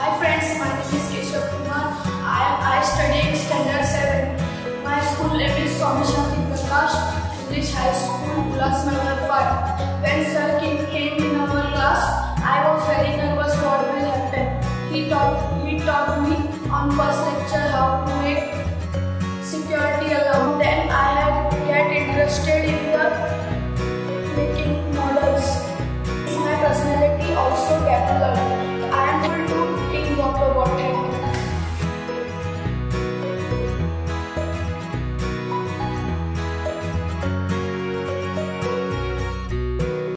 Hi friends, my name is Keshav Kumar. I study in standard 7. My school name is Swami Shanti Prakash, English High School, Ulasnagar 5. When Sir came in our class, I was very nervous what will happen. He taught me on first lecture how to make security alarm. Then I had get interested in the making models. My personality also kept learning.